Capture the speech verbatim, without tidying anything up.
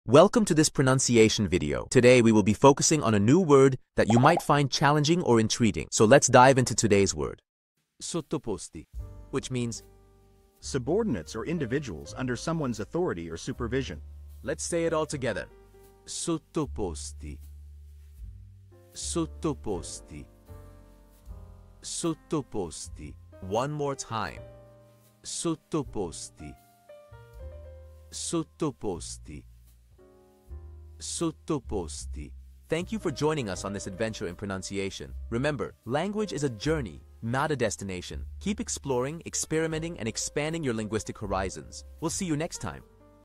Welcome to this pronunciation video. Today we will be focusing on a new word that you might find challenging or intriguing. So let's dive into today's word. Sottoposti, which means subordinates or individuals under someone's authority or supervision. Let's say it all together. Sottoposti. Sottoposti. Sottoposti. One more time. Sottoposti. Sottoposti. Sottoposti. Thank you for joining us on this adventure in pronunciation. Remember, language is a journey, not a destination. Keep exploring, experimenting, and expanding your linguistic horizons. We'll see you next time.